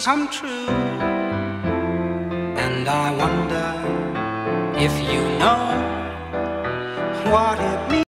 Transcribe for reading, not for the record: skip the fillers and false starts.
come true. And I wonder if you know what it means.